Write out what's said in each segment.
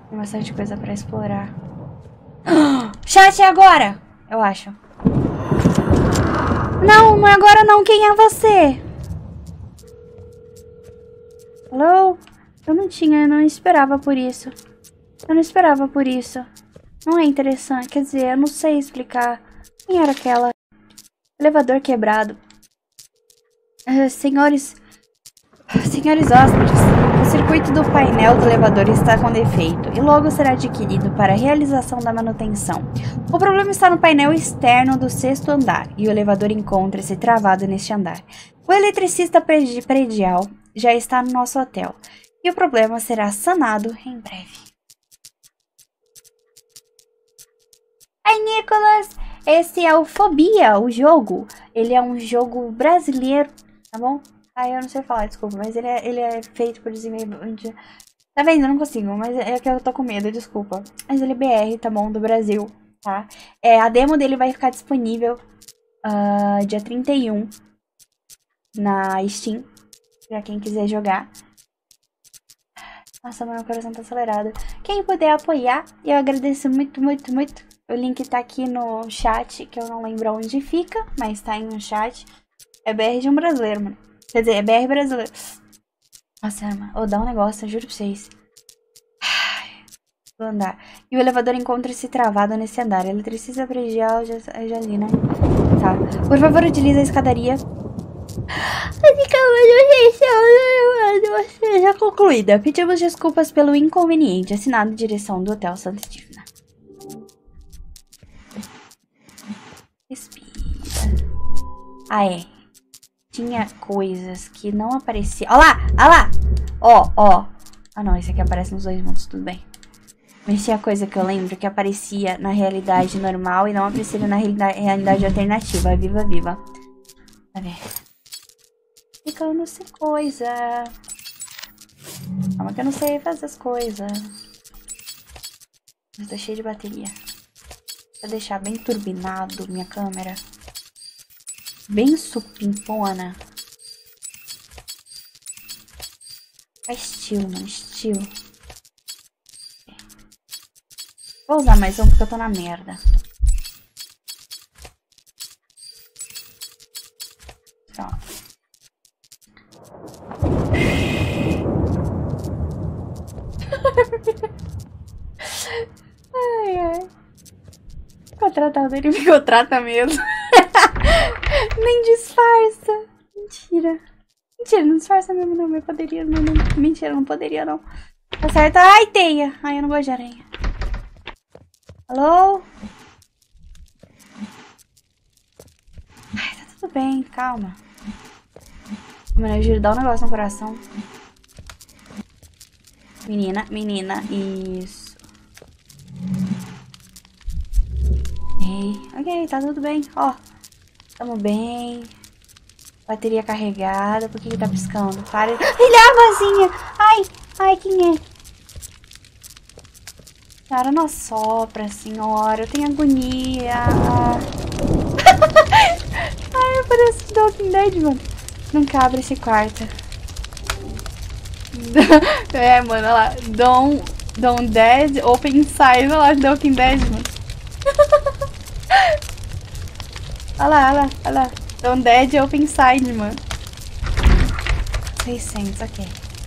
Tem bastante coisa pra explorar. Chat, é agora! Eu acho. Não, não é agora não. Quem é você? Alô? Eu não esperava por isso. Eu não esperava por isso. Não é interessante. Quer dizer, eu não sei explicar. Quem era aquela? Elevador quebrado. Senhores hóspedes, o circuito do painel do elevador está com defeito e logo será adquirido para a realização da manutenção. O problema está no painel externo do 6º andar e o elevador encontra-se travado neste andar. O eletricista predial já está no nosso hotel e o problema será sanado em breve. Ai, Nicolas! Esse é o Fobia, o jogo. Ele é um jogo brasileiro, tá bom? Ah, eu não sei falar, desculpa, mas ele é feito por desenvolvimento. Tá vendo? Eu não consigo, mas é que eu tô com medo, desculpa. Mas ele é BR, tá bom? Do Brasil, tá? A demo dele vai ficar disponível dia 31 na Steam, pra quem quiser jogar. Nossa, meu coração tá acelerado. Quem puder apoiar, eu agradeço muito, muito, muito. O link tá aqui no chat, que eu não lembro onde fica, mas tá aí no chat. É BR de um brasileiro, mano. Quer dizer, é BR brasileiro. Nossa, mano, vou dar um negócio, eu juro pra vocês. Vou andar. E o elevador encontra-se travado nesse andar. Eletricista predial, já li, né? Tá. Por favor, utilize a escadaria. Já concluída. Pedimos desculpas pelo inconveniente. Assinado direção do Hotel Santa Estífana. Respira. Ah, é. Tinha coisas que não apareciam. Olha lá! Olha lá! Ó. Ah, não. Esse aqui aparece nos dois mundos. Tudo bem. Mas tinha coisa que eu lembro que aparecia na realidade normal e não aparecia na realidade alternativa. Viva. Tá vendo? Ficando sem coisa. Calma que eu não sei fazer as coisas. Mas tá cheio de bateria. Vou deixar bem turbinado minha câmera. Bem supimpona. É estilo, mano. Estilo. Vou usar mais um porque eu tô na merda. Pronto. Ai. Contratado, ele me contrata mesmo. Nem disfarça. Mentira, não disfarça mesmo não. Eu poderia, não. Mentira, não poderia não. Tá certo. Ai, teia. Ai, eu não gosto de aranha. Alô? Ai, tá tudo bem, calma. Mano, eu juro, dá um negócio no coração. Menina, isso. Ok, tá tudo bem, ó. Tamo bem. Bateria carregada, por que tá piscando? Para. Ele é a vozinha! Ai, quem é? Senhora, não sopra, senhora. Eu tenho agonia. Ai, parece The Walking Dead, mano. Nunca abre esse quarto. Mano, olha lá. Don't Dead, Open Inside. Olha lá, The Walking Dead, mano. Olha lá. Don't Dead, Open Inside, mano. 600, ok.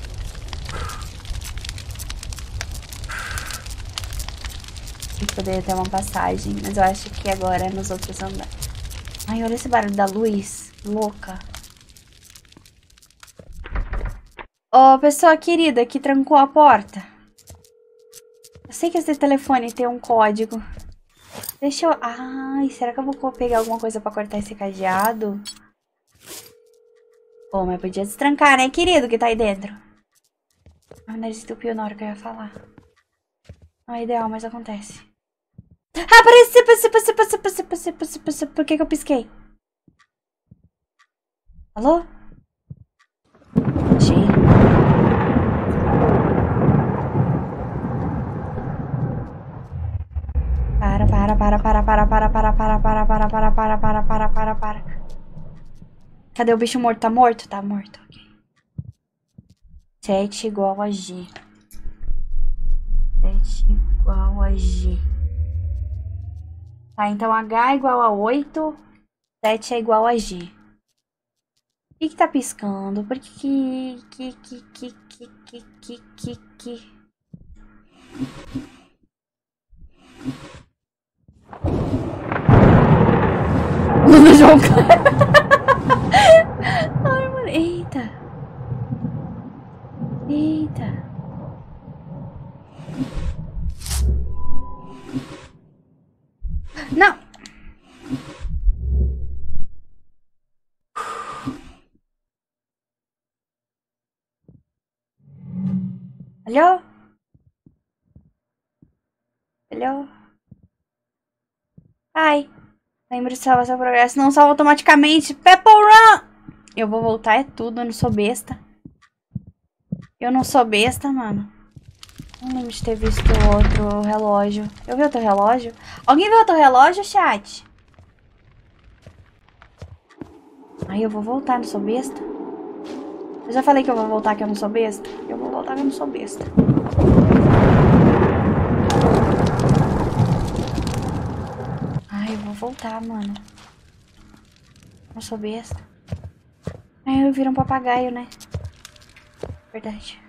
Poderia ter uma passagem, mas eu acho que agora é nos outros andares. Ai, olha esse barulho da luz. Louca. Ô, pessoa querida que trancou a porta. Eu sei que esse telefone tem um código. Deixa eu... Ai, será que eu vou pegar alguma coisa pra cortar esse cadeado? Pô, mas podia destrancar, né, querido, que tá aí dentro. Meu nariz estupiu na hora que eu ia falar. Não é ideal, mas acontece. Ah, apareceu! Por que eu pisquei? Alô? Achei. Para. Cadê o bicho morto? Tá morto? Tá morto, ok. 7 igual a G. 7 7 igual a G. Tá, então H é igual a 8, 7 é igual a G. O que tá piscando? Por que... No jogo. Ai, mano. Eita. Eita. Não. Alô? Alô? Ai. Lembre de salvar seu progresso. Não salva automaticamente. Pepple Run! Eu vou voltar é tudo. Eu não sou besta. Eu não sou besta, mano. Não lembro de ter visto outro relógio. Eu vi outro relógio? Alguém viu outro relógio, chat? Ai, eu vou voltar, não sou besta. Eu já falei que eu vou voltar que eu não sou besta? Eu vou voltar que eu não sou besta. Ai, eu vou voltar, mano. Não sou besta. Ai, eu viro um papagaio, né? Verdade.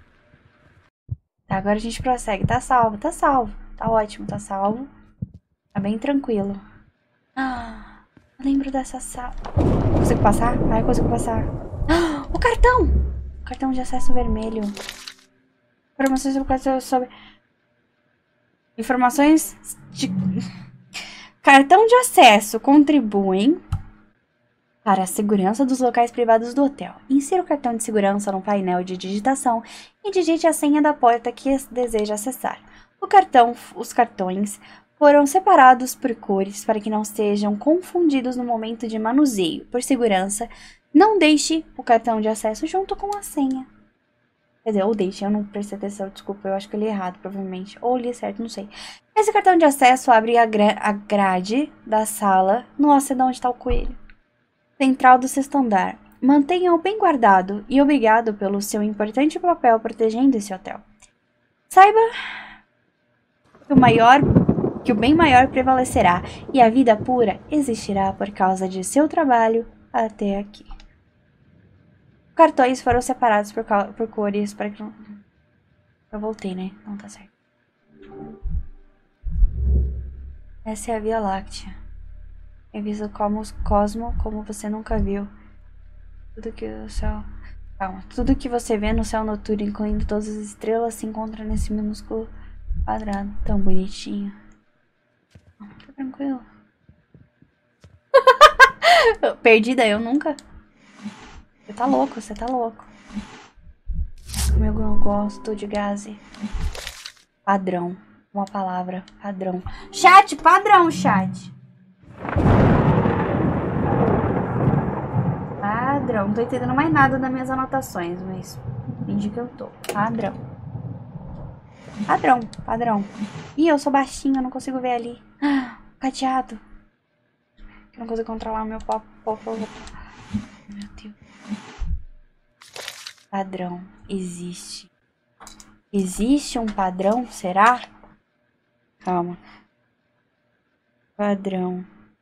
Tá, agora a gente prossegue. Tá salvo, tá salvo. Tá ótimo, tá salvo. Tá bem tranquilo. Ah, eu lembro dessa sala. Consigo passar? Ai, consigo passar. Ah, o cartão! O cartão de acesso vermelho. Informações sobre... Informações de... Cartão de acesso contribuem para a segurança dos locais privados do hotel. Insira o cartão de segurança no painel de digitação e digite a senha da porta que deseja acessar. Os cartões foram separados por cores para que não sejam confundidos no momento de manuseio. Por segurança, não deixe o cartão de acesso junto com a senha. Quer dizer, ou deixe, eu não prestei atenção, desculpa, eu acho que eu li errado, provavelmente. Ou li certo, não sei. Esse cartão de acesso abre a grade da sala. Nossa, de onde está o coelho? Central do sexto andar. Mantenha-o bem guardado e obrigado pelo seu importante papel protegendo esse hotel. Saiba que o bem maior prevalecerá e a vida pura existirá por causa de seu trabalho até aqui. Cartões foram separados por cores para que não... Eu voltei, né? Não tá certo. Essa é a Via Láctea. Revisa como cosmo como você nunca viu. Tudo que o céu... Calma. Tudo que você vê no céu noturno, incluindo todas as estrelas, se encontra nesse minúsculo quadrado. Tão bonitinho. Tá tranquilo. Perdida eu nunca. Você tá louco, você tá louco. Como eu gosto de gaze. Padrão. Uma palavra. Padrão. Chat, padrão, chat. Padrão. Não tô entendendo mais nada das minhas anotações, mas finge que eu tô. Padrão. Padrão, padrão. Ih, eu sou baixinho, eu não consigo ver ali. Ah, cadeado. Eu não consigo controlar o meu pop. Meu Deus. Padrão. Existe. Existe um padrão? Será? Calma. Padrão.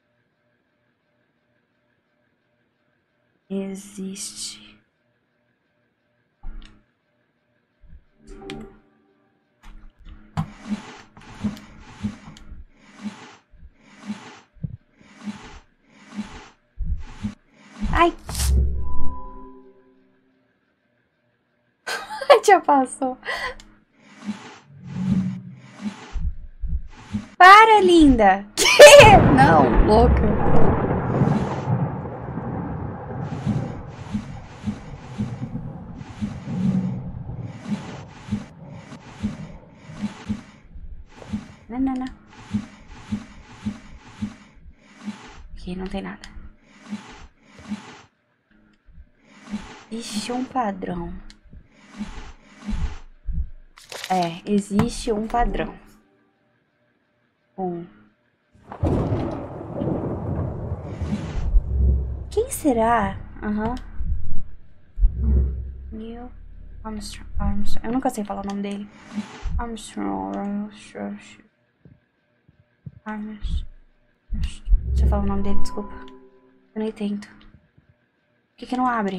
Existe. Ai. Já passou. Para, linda. Que? Não, louca. Não. Aqui não tem nada. Existe um padrão. Existe um padrão. Quem será? Neil Armstrong. Eu nunca sei falar o nome dele. Deixa eu falar o nome dele, desculpa. Eu nem tento. Por que não abre?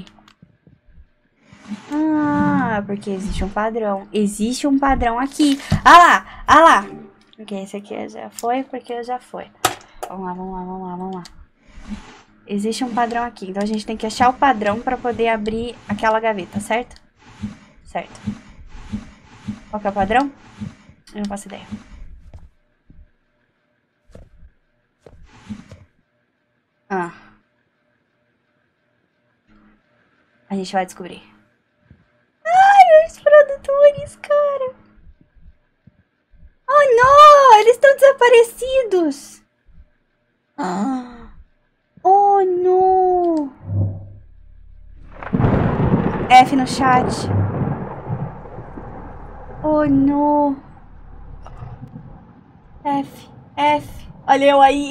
Ah, porque existe um padrão. Existe um padrão aqui. Ah lá, ah lá. Ok, esse aqui já foi, porque já foi. Vamos lá, vamos lá, vamos lá, vamos lá. Existe um padrão aqui, então a gente tem que achar o padrão pra poder abrir aquela gaveta, certo? Certo. Qual que é o padrão? Eu não faço ideia. Ah. A gente vai descobrir. Ai, os produtores, cara. Oh, não! Eles estão desaparecidos. Ah. Oh, não. F no chat. Oh, não. F. Olha eu aí.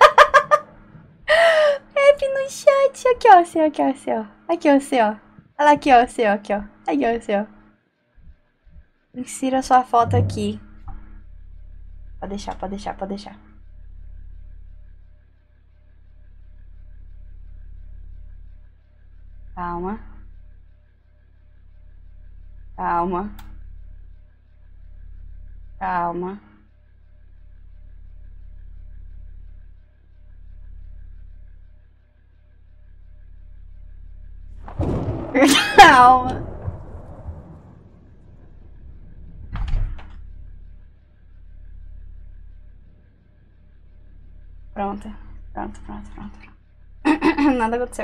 F no chat. Aqui, ó, seu, aqui, ó, seu. Aqui, ó, seu. Olha aqui, ó, seu, aqui, ó. Aqui, ó, seu. Insira sua foto aqui. Pode deixar, pode deixar, pode deixar. Calma. Calma. Calma. Calma. Pronto. Nada aconteceu.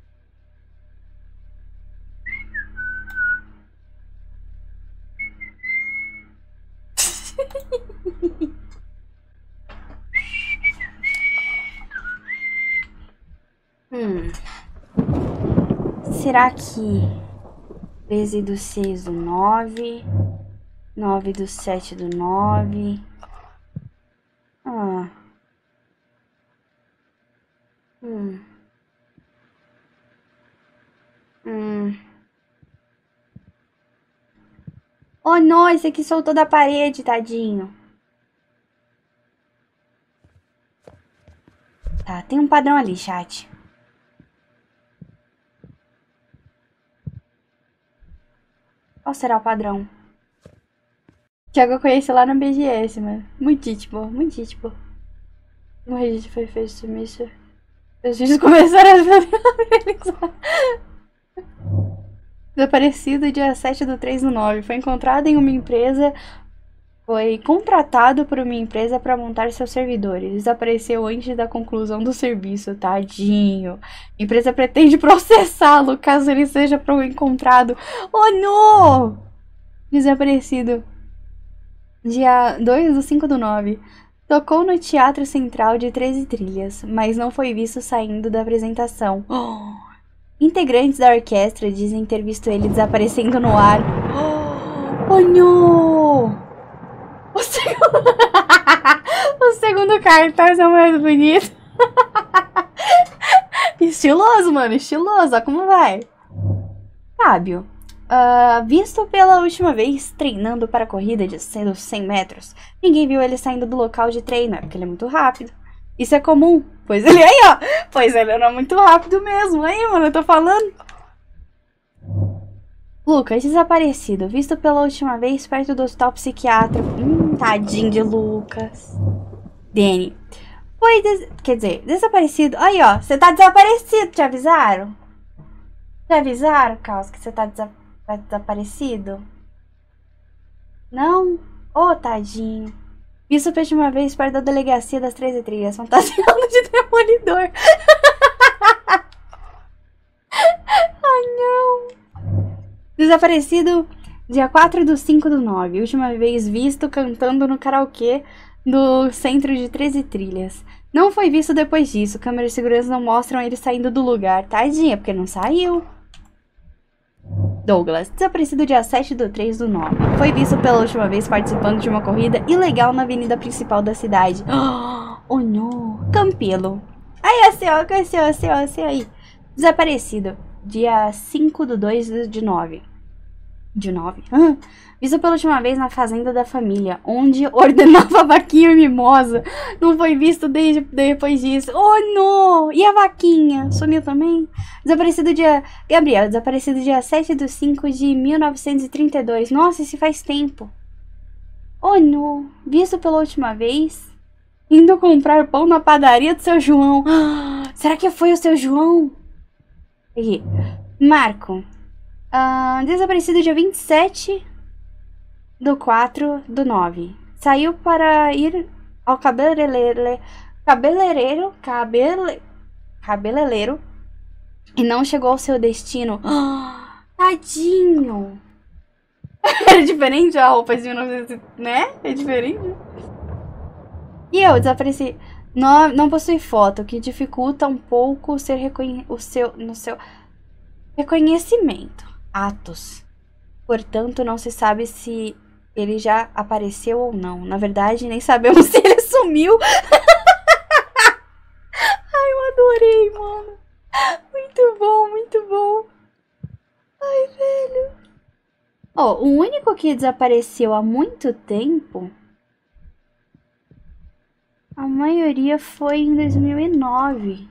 Será que 13/6/9, 9/7/9? Ah. Oh, não, esse aqui soltou da parede, tadinho. Tá, tem um padrão ali, chat. Qual será o padrão? Thiago eu conheci lá no BGS, mano. Muito tipo, muito tipo. O registro foi feito sumiço. Os vídeos começaram a desaparecido dia 7/3/9. Foi encontrado em uma empresa. Foi contratado por uma empresa para montar seus servidores. Desapareceu antes da conclusão do serviço, tadinho. A empresa pretende processá-lo caso ele seja encontrado. Oh, não! Desaparecido. Dia 2/5/9. Tocou no Teatro Central de 13 Trilhas, mas não foi visto saindo da apresentação. Oh. Integrantes da orquestra dizem ter visto ele desaparecendo no ar. Oh, não! O segundo cartaz é o mais bonito. Estiloso, mano, estiloso. Olha como vai. Fábio. Visto pela última vez treinando para a corrida de 100 metros, ninguém viu ele saindo do local de treino, porque ele é muito rápido. Isso é comum, pois ele aí, ó. Pois ele era muito rápido mesmo. Aí, mano, eu tô falando. Lucas, desaparecido, visto pela última vez perto do hospital psiquiátrico. Tadinho de Lucas. Danny. Quer dizer, desaparecido. Aí, ó, você tá desaparecido, te avisaram? Te avisaram, Carlos, que você tá desaparecido? Não? Ô, tadinho. Visto pela última vez perto da delegacia das 13 Trilhas, fantasiando de demolidor. Ai, não. Desaparecido dia 4/5/9. Última vez visto cantando no karaokê do centro de 13 Trilhas. Não foi visto depois disso. Câmeras de segurança não mostram ele saindo do lugar. Tadinha, porque não saiu. Douglas. Desaparecido dia 7/3/9. Foi visto pela última vez participando de uma corrida ilegal na avenida principal da cidade. Oh, não. Campelo. Aí, assim, aí. Desaparecido dia 5/2/9. De 9. Visto pela última vez na fazenda da família, onde ordenava vaquinha e mimosa. Não foi visto desde depois disso. Oh, não! E a vaquinha? Sumiu também? Desaparecido dia... Gabriel, desaparecido dia 7/5/1932. Nossa, esse faz tempo. Oh, não! Visto pela última vez, indo comprar pão na padaria do seu João. Será que foi o seu João? Aqui. Marco. Desaparecido dia 27/4/9. Saiu para ir ao cabeleireiro e não chegou ao seu destino. Tadinho. Era diferente a roupa de 1900, né? É diferente. E eu desapareci. Não possui foto, o que dificulta um pouco ser no seu reconhecimento. Atos. Portanto, não se sabe se ele já apareceu ou não. Na verdade, nem sabemos se ele sumiu. Ai, eu adorei, mano. Muito bom, muito bom. Ai, velho. Ó, o único que desapareceu há muito tempo, a maioria foi em 2009.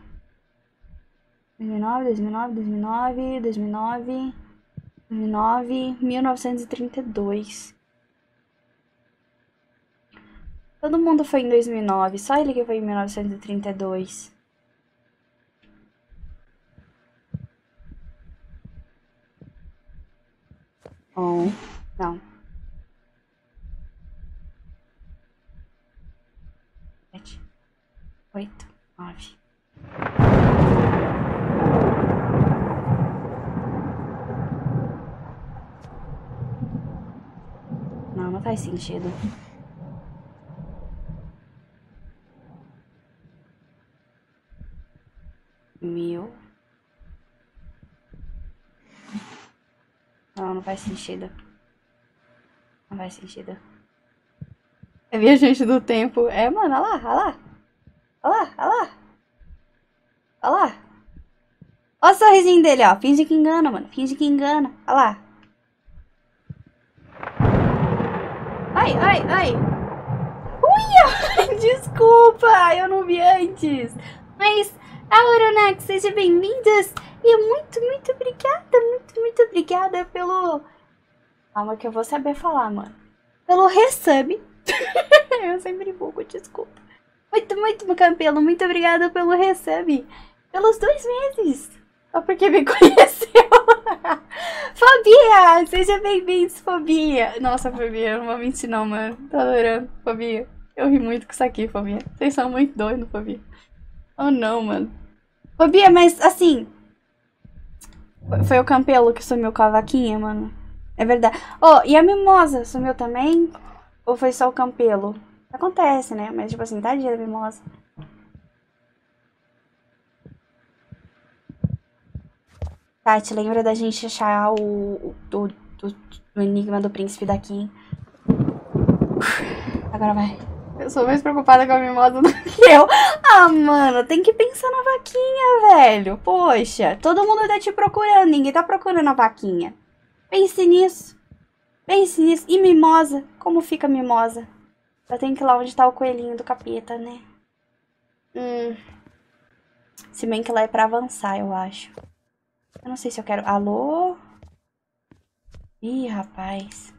1932. Todo mundo foi em 2009, só ele que foi em 1932. Oh, não. 7, 8, 9. Não faz sentido. Não faz sentido. Não faz sentido. É viajante do tempo. É, mano, olha lá, olha lá. Olha lá, olha lá. Olha lá. Olha o sorrisinho dele, ó. Finge que engana, mano. Finge que engana. Olha lá. Ai, ai, ai. Ui, desculpa, eu não vi antes. Mas, Auronax, sejam bem-vindos. E muito obrigada, muito obrigada pelo... Calma que eu vou saber falar, mano. Pelo resub. Eu sempre bugo, desculpa. Muito, Campelo, muito obrigada pelo resub. Pelos 2 meses. Só porque me conheceu. Fobia, seja bem-vindo, Fobia. Nossa, Fobia, eu não vou mentir não, mano. Tô adorando, Fobia. Eu ri muito com isso aqui, Fobia. Vocês são muito doidos, Fobia. Oh, não, mano. Fobia, mas assim... Foi o Campelo que sumiu com a vaquinha, mano. É verdade. Oh, e a Mimosa sumiu também? Ou foi só o Campelo? Acontece, né? Mas, tipo assim, tadinha da Mimosa. Tati, lembra da gente achar do enigma do príncipe daqui? Agora vai. Eu sou mais preocupada com a Mimosa do que eu. Ah, mano, tem que pensar na vaquinha, velho. Poxa, todo mundo tá te procurando. Ninguém tá procurando a vaquinha. Pense nisso. Pense nisso. E Mimosa? Como fica a Mimosa? Eu tenho que ir lá onde tá o coelhinho do capeta, né? Se bem que lá é pra avançar, eu acho. Eu não sei se eu quero... Alô? Ih, rapaz.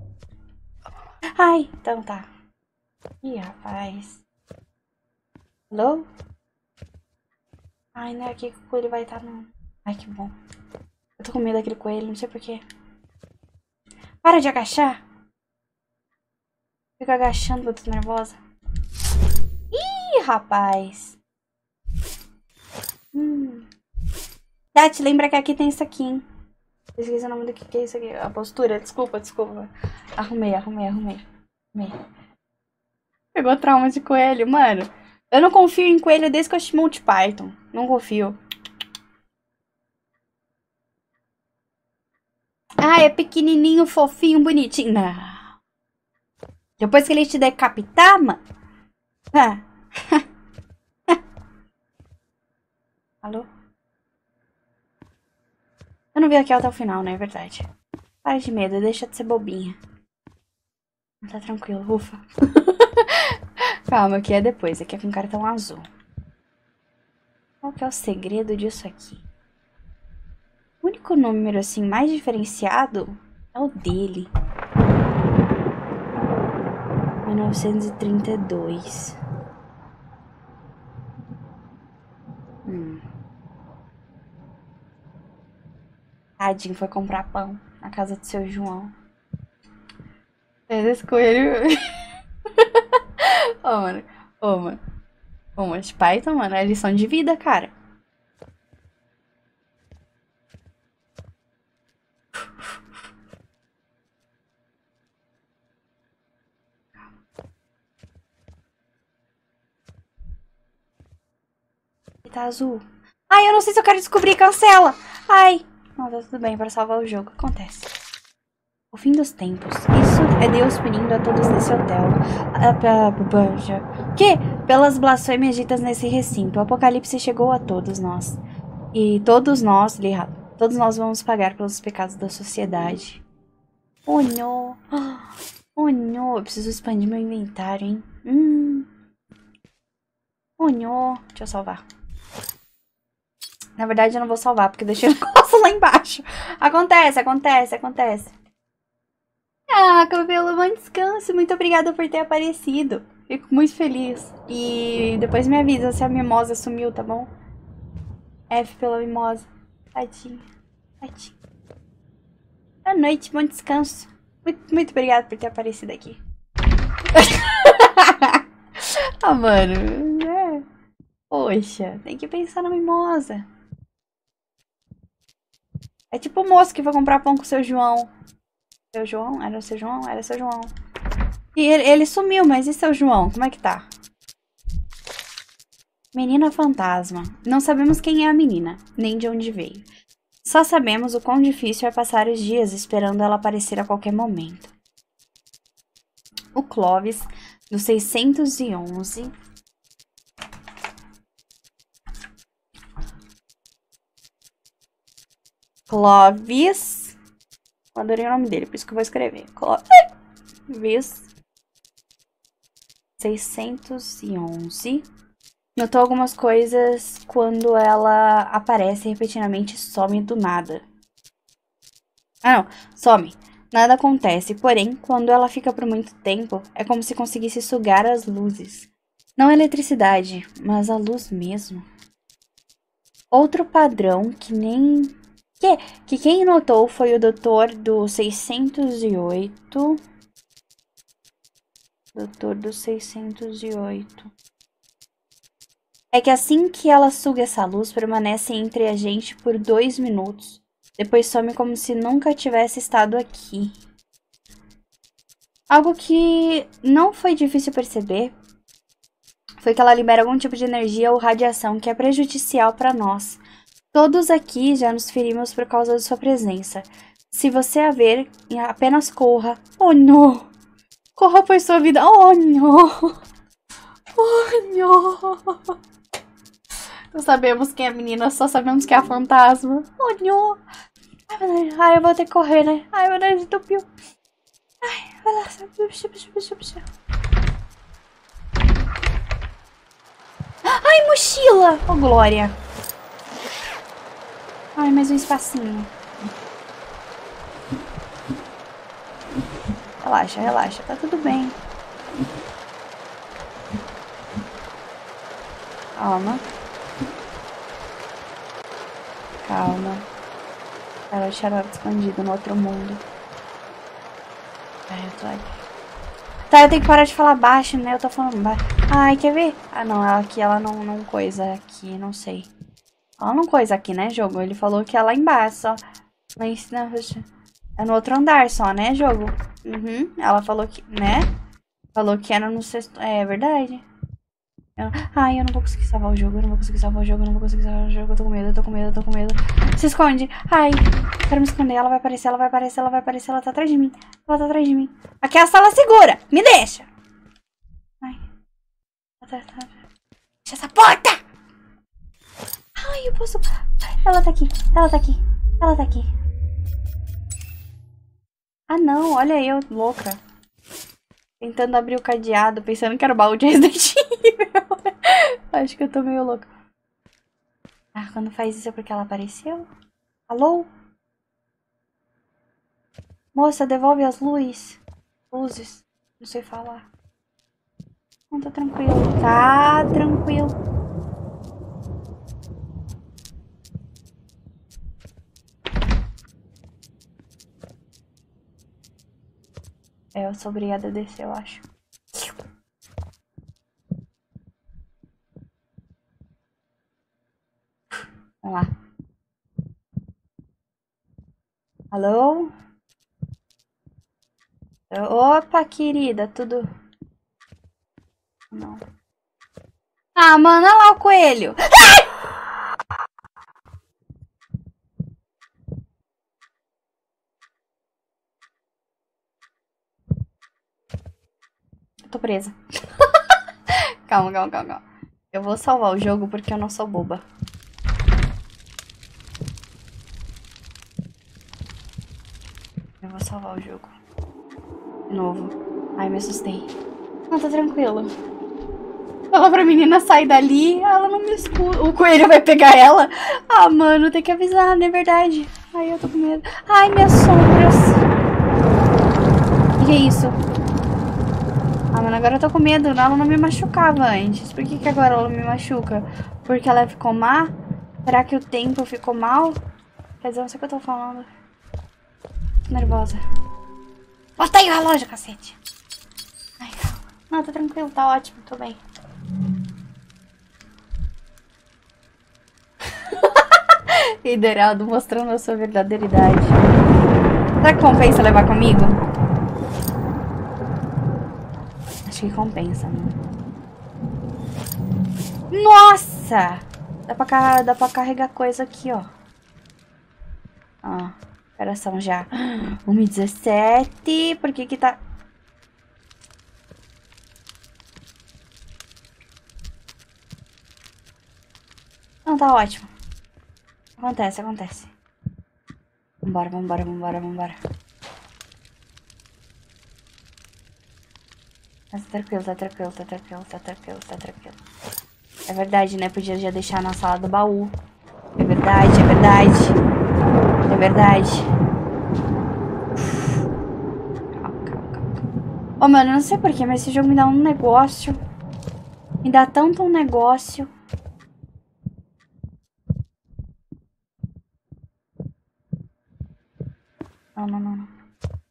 Ai, então tá. Ih, rapaz. Alô? Ai, não é aqui que o coelho vai estar, não. Ai, que bom. Eu tô com medo daquele coelho, não sei porquê. Para de agachar. Fico agachando porque eu tô nervosa. Ih, rapaz. Tati, lembra que aqui tem isso aqui, hein? Eu esqueci o nome do que é isso aqui. A postura, desculpa. Arrumei. Pegou trauma de coelho, mano. Eu não confio em coelho desde que eu assisti Monty Python. Não confio. Ah, é pequenininho, fofinho, bonitinho. Não. Depois que ele te decapitar, mano. Alô? Eu não vi aqui até o final, né? É verdade. Para de medo, deixa de ser bobinha. Tá tranquilo, ufa. Calma, que é depois. Aqui é com cartão azul. Qual que é o segredo disso aqui? O único número, assim, mais diferenciado é o dele. 1932. Tadinho, foi comprar pão na casa do seu João. Esse coelho... Ô, mano. Ô, mano. Ô, mas Python, mano, é lição de vida, cara. E tá azul. Ai, eu não sei se eu quero descobrir. Cancela. Ai. Não, tá tudo bem, para salvar o jogo. Acontece. O fim dos tempos. Isso é Deus punindo a todos nesse hotel. Que? Pelas blasfêmias ditas nesse recinto. O apocalipse chegou a todos nós. E todos nós, li errado. Todos nós vamos pagar pelos pecados da sociedade. Oh, não. Oh, não. Eu preciso expandir meu inventário, hein? Oh, não. Deixa eu salvar. Na verdade, eu não vou salvar, porque deixei o negócio lá embaixo. Acontece. Ah, cabelo, bom descanso. Muito obrigada por ter aparecido. Fico muito feliz. E depois me avisa se a mimosa sumiu, tá bom? F pela mimosa. Tadinha. Boa noite, bom descanso. Muito obrigada por ter aparecido aqui. Ah, mano. Poxa, tem que pensar na mimosa. É tipo o moço que foi comprar pão com o seu João. Seu João? Era o seu João? Era o seu João. E ele sumiu, mas e seu João? Como é que tá? Menina fantasma. Não sabemos quem é a menina, nem de onde veio. Só sabemos o quão difícil é passar os dias esperando ela aparecer a qualquer momento. O Clovis, do 611... Clovis. Eu adorei o nome dele, por isso que eu vou escrever. Clovis 611. Notou algumas coisas quando ela aparece repetidamente e some do nada. Ah, não. Some. Nada acontece, porém, quando ela fica por muito tempo, é como se conseguisse sugar as luzes. Não a eletricidade, mas a luz mesmo. Outro padrão que nem... Que quem notou foi o doutor do 608. Doutor do 608. É que assim que ela suga essa luz, permanece entre a gente por 2 minutos. Depois some como se nunca tivesse estado aqui. Algo que não foi difícil perceber foi que ela libera algum tipo de energia ou radiação que é prejudicial para nós. Todos aqui já nos ferimos por causa de sua presença. Se você a ver, apenas corra. Oh, não! Corra por sua vida. Oh, não! Oh, não! Não sabemos quem é a menina, só sabemos que é a fantasma. Oh, não! Ai, eu vou ter que correr, né? Ai, meu nariz entupiu. Ai, vai lá. Ai, mochila! Oh, glória! Ai, mais um espacinho. Relaxa. Tá tudo bem. Calma. Ela deixar ela escondida no outro mundo. Ai, eu tô aqui. Tá, eu tenho que parar de falar baixo, né? Eu tô falando baixo. Ai, quer ver? Ah, não. Ela aqui, ela não coisa aqui, não sei. Ela não coisa aqui, né, jogo? Ele falou que é lá embaixo, só. Mas, não, é no outro andar só, né, jogo? Uhum. Ela falou que, né? Falou que era no sexto... É verdade. Ai, eu não vou conseguir salvar o jogo. Eu não vou conseguir salvar o jogo. Eu tô com medo. Se esconde. Ai, quero me esconder. Ela vai aparecer. Ela tá atrás de mim. Aqui é a sala segura. Me deixa. Ai. Fecha essa porta. Ai, eu posso... Ela tá aqui. Ah, não, olha eu, louca. Tentando abrir o cadeado, pensando que era o baú de Resident Evil. Acho que eu tô meio louca. Ah, quando faz isso é porque ela apareceu? Alô? Moça, devolve as luzes. Não sei falar. Não, tá tranquilo. Tá tranquilo. É, eu sou obrigada a descer, eu acho. Vamos lá. Alô? Opa, querida, tudo... Não. Ah, mano, olha lá o coelho. Eu tô presa. Calma, calma, calma, calma. Eu vou salvar o jogo porque eu não sou boba. Eu vou salvar o jogo. De novo. Ai, me assustei. Não, tá tranquilo. Fala pra menina sair dali, ela não me escuta. O coelho vai pegar ela. Ah, mano, tem que avisar, não é verdade. Ai, eu tô com medo. Ai, minhas sombras. O que é isso? Ah, mano, agora eu tô com medo. Ela não me machucava antes. Por que agora ela me machuca? Porque ela ficou má? Será que o tempo ficou mal? Quer dizer, não sei o que eu tô falando. Tô nervosa. Bota aí o relógio, cacete. Ai, calma. Não, tá tranquilo, tá ótimo, tô bem. Liderado mostrando a sua verdadeira idade. Será que compensa levar comigo? Acho que compensa, mano. Nossa! Dá pra carregar coisa aqui, ó. Ó, coração já. 1h17. Por que que tá... Não, tá ótimo. Acontece, acontece. Vambora, vambora, vambora, vambora. Mas tá tranquilo, tá tranquilo, tá tranquilo, tá tranquilo, tá tranquilo. É verdade, né? Podia já deixar na sala do baú. É verdade, é verdade. É verdade. Calma, calma, calma. Ô, mano, eu não sei porquê, mas esse jogo me dá um negócio. Me dá tanto um negócio. Não, não, não, não.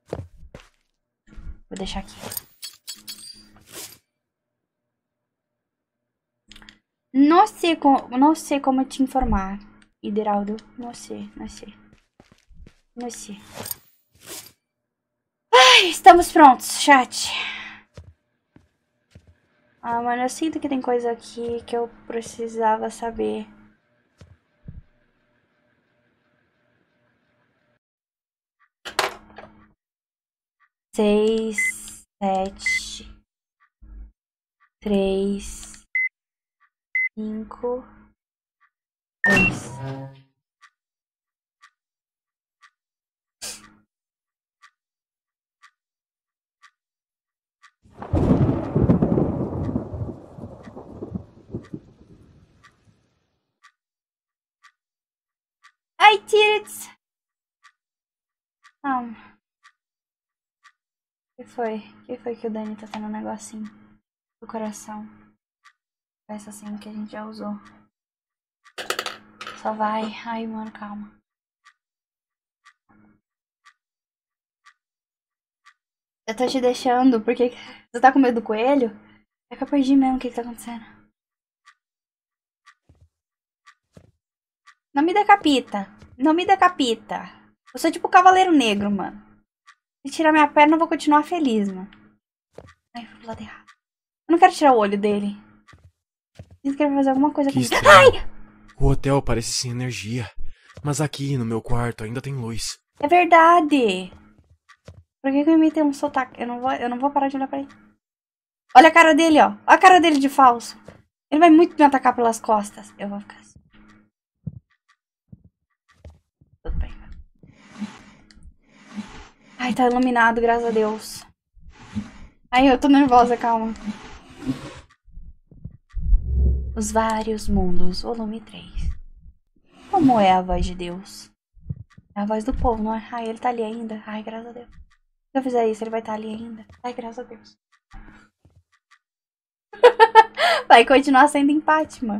Vou deixar aqui. Não sei como te informar, Hideraldo. Não sei, não sei. Não sei. Ai, estamos prontos, chat. Ah, mano, eu sinto que tem coisa aqui que eu precisava saber. Seis, 7, 3, 5, 2. Ai, Tirits! Não. O que foi? O que foi que o Dani tá tendo um negocinho do coração? Essa assim que a gente já usou. Só vai. Ai, mano, calma. Eu tô te deixando porque você tá com medo do coelho? É que eu perdi mesmo o que tá acontecendo. Não me decapita. Não me decapita. Eu sou tipo o Cavaleiro Negro, mano. Se tirar minha perna, eu vou continuar feliz, mano. Ai, fui pro lado errado. Eu não quero tirar o olho dele. Ele quer fazer alguma coisa Que comigo. estranho. Ai! O hotel parece sem energia, mas aqui no meu quarto ainda tem luz. É verdade. Por que eu imitei um sotaque? Eu não vou parar de olhar pra ele. Olha a cara dele, ó. Olha a cara dele de falso. Ele vai muito me atacar pelas costas. Eu vou ficar assim. Tudo bem. Ai, tá iluminado, graças a Deus. Ai, eu tô nervosa, calma. Os Vários Mundos, volume 3. Como é a voz de Deus? É a voz do povo, não é? Ai, ele tá ali ainda. Ai, graças a Deus. Se eu fizer isso, ele vai estar ali ainda. Ai, graças a Deus. Vai continuar sendo empate, mano.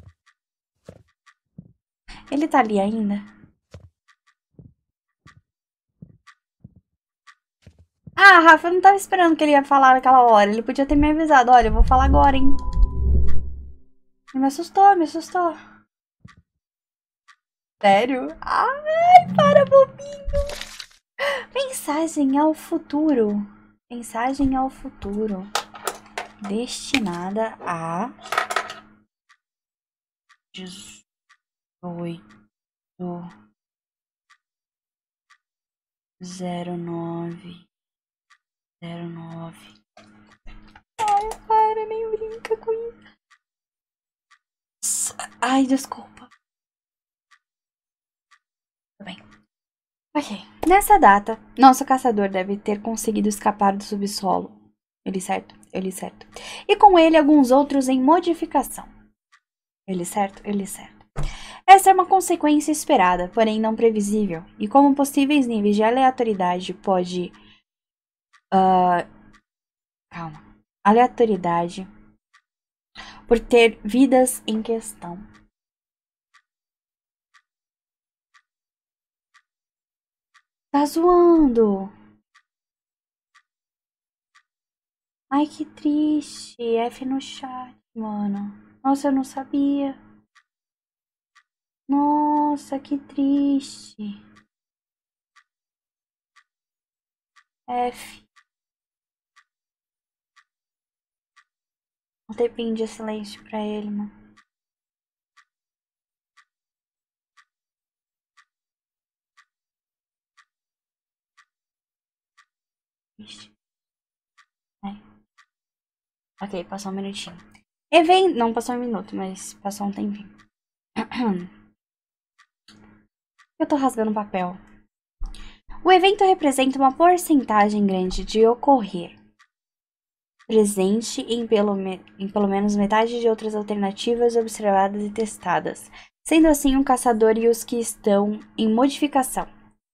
Ele tá ali ainda? Ah, Rafa, eu não tava esperando que ele ia falar naquela hora. Ele podia ter me avisado. Olha, eu vou falar agora, hein. Ele me assustou, me assustou. Sério? Ai, para, bobinho. Mensagem ao futuro. Mensagem ao futuro. Destinada a 1809. Ai, para, nem brinca com isso. Ai, desculpa. Tudo bem. Ok. Nessa data, nosso caçador deve ter conseguido escapar do subsolo. Ele certo? Ele certo. E com ele alguns outros em modificação. Ele certo? Ele certo. Essa é uma consequência esperada, porém não previsível. E como possíveis níveis de aleatoriedade pode... Calma. Aleatoriedade por ter vidas em questão. Tá zoando? Ai, que triste. F no chat, mano. Nossa, eu não sabia. Nossa, que triste. F. Um tempinho de silêncio pra ele, mano. Ok, passou um minutinho. Evento... Não passou um minuto, mas passou um tempinho. Eu tô rasgando papel. O evento representa uma porcentagem grande de ocorrer. Presente em pelo menos metade de outras alternativas observadas e testadas. Sendo assim, um caçador e os que estão em modificação.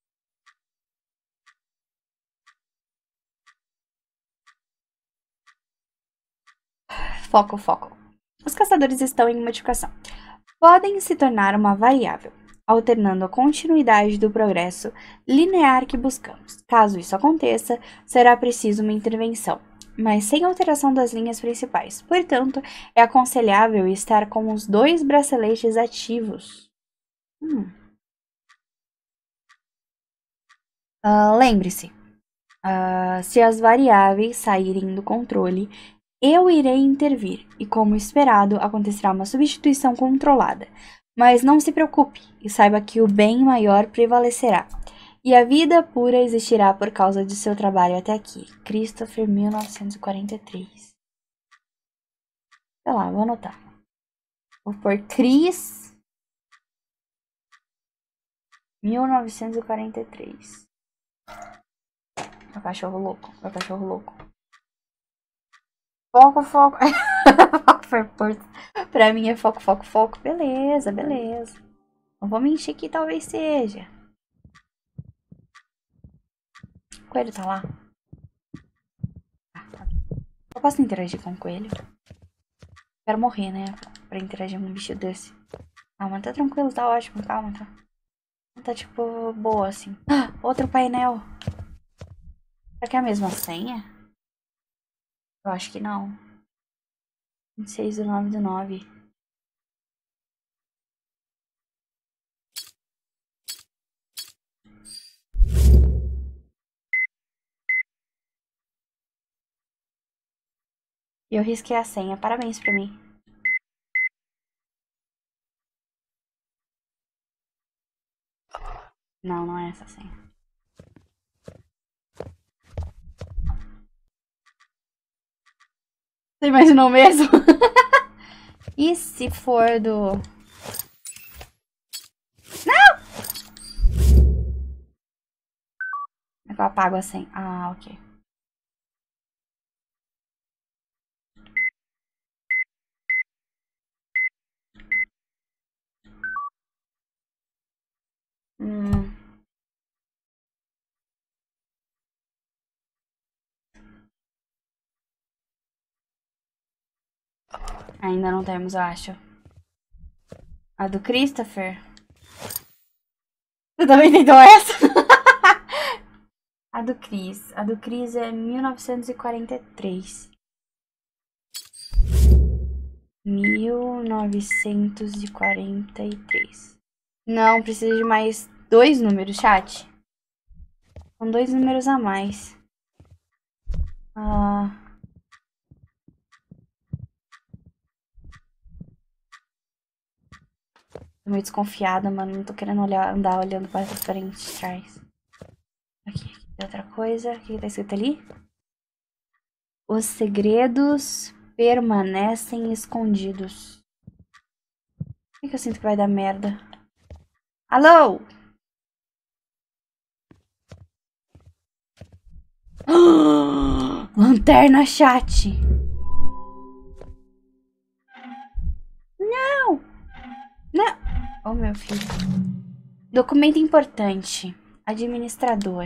Foco, foco. Os caçadores estão em modificação. Podem se tornar uma variável, alternando a continuidade do progresso linear que buscamos. Caso isso aconteça, será preciso uma intervenção, mas sem alteração das linhas principais. Portanto, é aconselhável estar com os 2 braceletes ativos. Lembre-se, se as variáveis saírem do controle, eu irei intervir, e como esperado, acontecerá uma substituição controlada. Mas não se preocupe, e saiba que o bem maior prevalecerá, e a vida pura existirá por causa de seu trabalho até aqui. Christopher, 1943. Sei lá, vou anotar. Vou pôr Cris, 1943. Meu cachorro louco, meu cachorro louco. Foco, foco. Pra mim é foco, foco, foco. Beleza, beleza. Não vou mentir que talvez seja. O coelho tá lá? Eu posso interagir com o coelho? Quero morrer, né? Pra interagir com um bicho desse. Calma, tá tranquilo, tá ótimo. Calma, tá. Tá tipo boa assim. Outro painel. Será que é a mesma senha? Eu acho que não. 26/9/9. E eu risquei a senha. Parabéns pra mim. Não, não é essa a senha. Você imaginou mesmo? E se for do... Não! que eu apago a senha? Ah, ok. Ainda não temos, eu acho. A do Christopher? Você também tentou essa? A do Chris. A do Chris é 1943. 1943. Não, precisa de mais 2 números, chat. São 2 números a mais. Tô meio desconfiada, mano. Não tô querendo andar olhando pra frente e trás. Aqui, tem outra coisa. O que tá escrito ali? Os segredos permanecem escondidos. Por que eu sinto que vai dar merda? Alô? Lanterna, chat. Não. Não. Oh, meu filho. Documento importante. Administrador.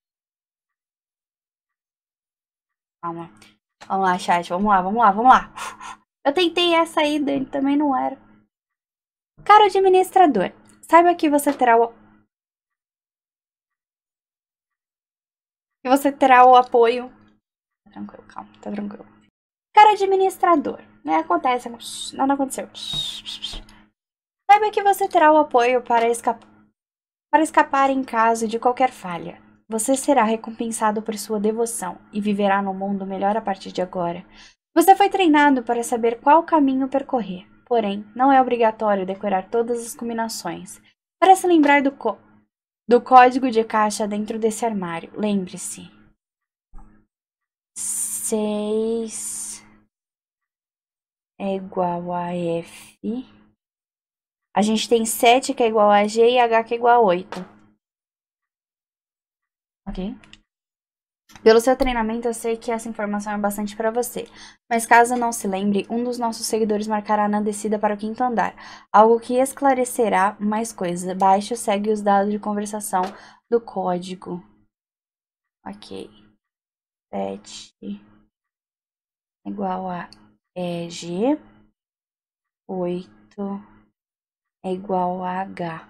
Calma. Vamos lá, chat. Vamos lá, vamos lá, vamos lá. Eu tentei essa aí, Dani. Também não era. Caro administrador, saiba que você terá o apoio. Tá tranquilo, calma, tá tranquilo. Caro administrador, né? Acontece, nada aconteceu. Saiba que você terá o apoio para escapar em caso de qualquer falha. Você será recompensado por sua devoção e viverá num mundo melhor a partir de agora. Você foi treinado para saber qual caminho percorrer, porém, não é obrigatório decorar todas as combinações. Para se lembrar do código de caixa dentro desse armário, lembre-se. 6 é igual a F. A gente tem 7 que é igual a G e H que é igual a 8. Ok? Pelo seu treinamento, eu sei que essa informação é bastante para você. Mas caso não se lembre, um dos nossos seguidores marcará na descida para o 5º andar. Algo que esclarecerá mais coisas. Abaixo segue os dados de conversação do código. Ok. 7 igual a G. 8 é igual a H.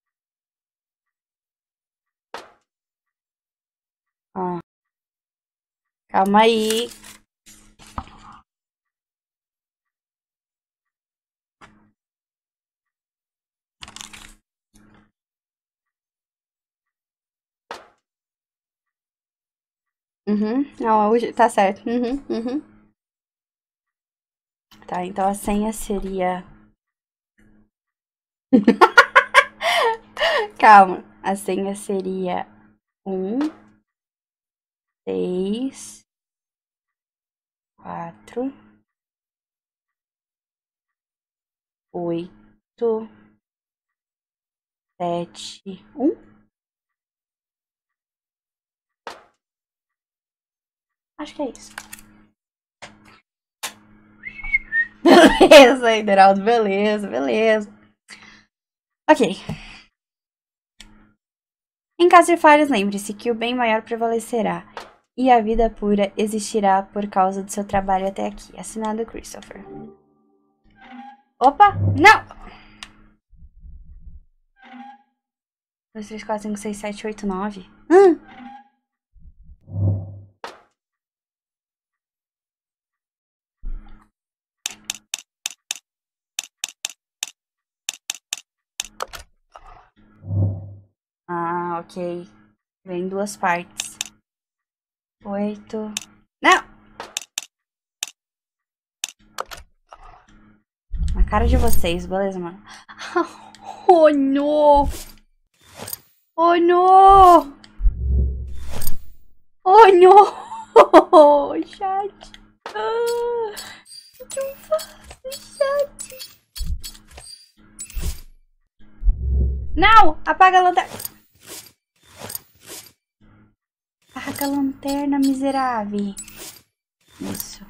Calma aí. Não, tá certo. Tá, então a senha seria... Calma. A senha seria 1, 6, 4, 8, 7, 1. Acho que é isso. Beleza, Hideraldo. Beleza, beleza. Ok. Em caso de falhas, lembre-se que o bem maior prevalecerá e a vida pura existirá por causa do seu trabalho até aqui. Assinado Christopher. Opa! Não! 2, 3, 4, 5, 6, 7, 8, 9. Ah, ok. Vem em 2 partes. 8. Não! Na cara de vocês, beleza, mano? Oh, no! Oh, no! Oh, no! Chat! O que eu faço, chat? Não! Apaga a lanterna! Taca a lanterna, miserável. Isso.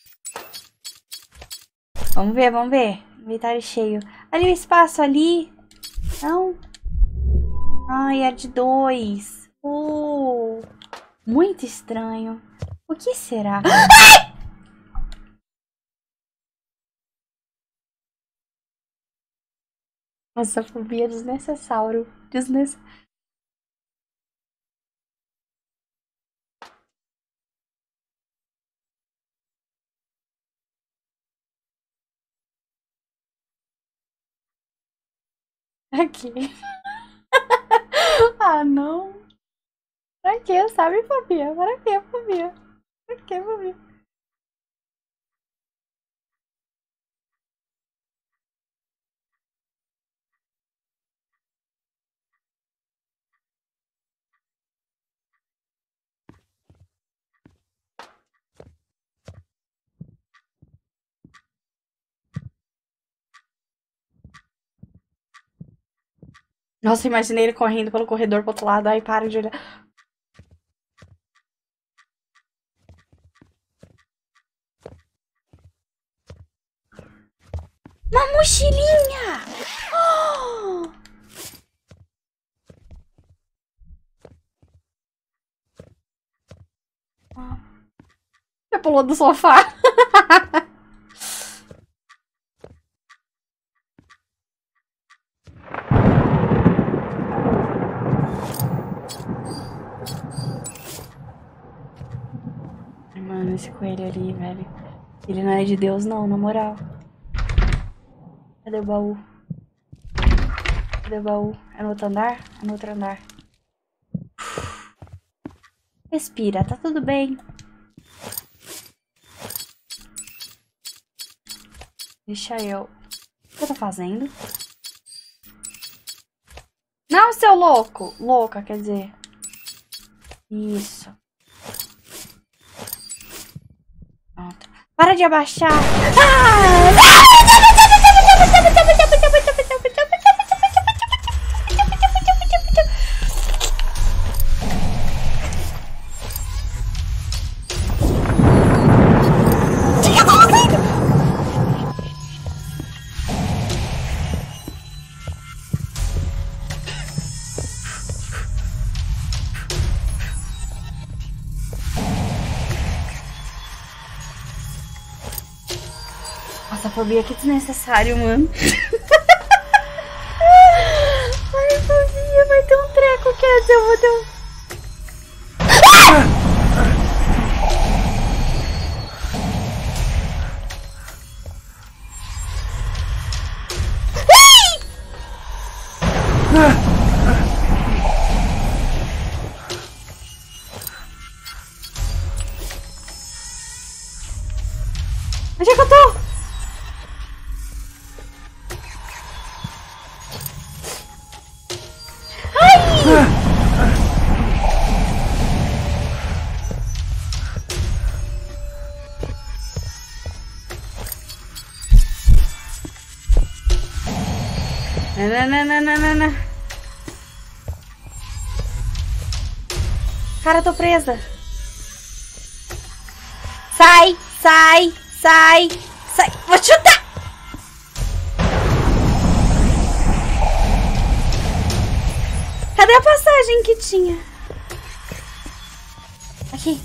Vamos ver, vamos ver. Inventário cheio. Ali o espaço ali. Não. Ai, é de 2. Muito estranho. O que será? Nossa, fobia desnecessário. Aqui. Ah, não. Pra que, sabe, fobia? Pra que, fobia? Pra que, fobia? Nossa, imaginei ele correndo pelo corredor pro outro lado. Aí para de olhar. Uma mochilinha! Oh! Já pulou do sofá. Mano, esse coelho ali, velho. Ele não é de Deus, não, na moral. Cadê o baú? Cadê o baú? É no outro andar? É no outro andar. Respira, tá tudo bem. Deixa eu. O que eu tô fazendo? Não, seu louco! Louca, quer dizer. Isso. Pronto. Para de abaixar. Nossa, fobia, que desnecessário, mano. Ai, fobia, vai ter um treco, quer dizer, eu vou ter um... Onde é que eu tô? Nananana. Cara, eu tô presa. Sai, sai, sai, sai. Vou te chutar. Cadê a passagem que tinha? Aqui.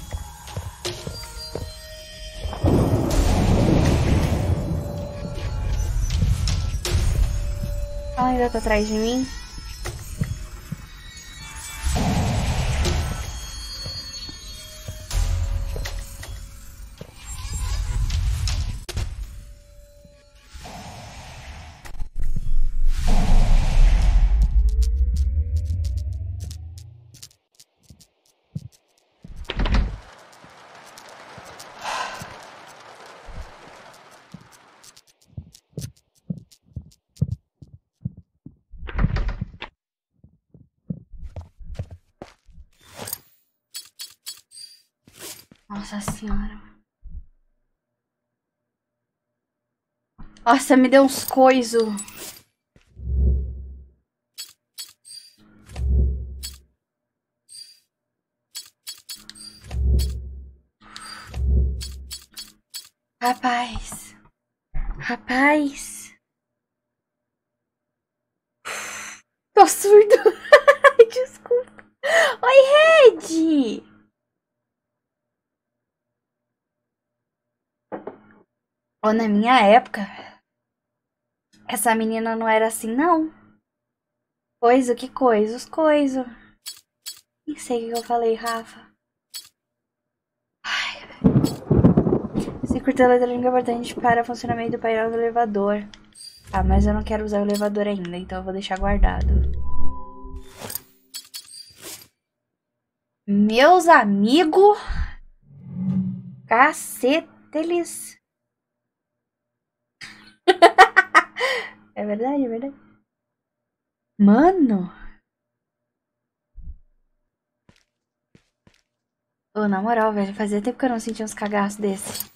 Ela ainda tá atrás de mim. Nossa senhora. Nossa, me deu uns coiso. Rapaz. Rapaz. Tô surdo. Desculpa. Oi, Red. Ou na minha época, essa menina não era assim, não. Coisa, que coisa? Os coisos. Nem sei o que eu falei, Rafa. Ai. Se curtir a letra língua é importante para o funcionamento do painel do elevador. Ah, mas eu não quero usar o elevador ainda, então eu vou deixar guardado. Meus amigos. Caceteles. É verdade, é verdade. Mano. Ô, na moral, velho, fazia tempo que eu não sentia uns cagaços desses.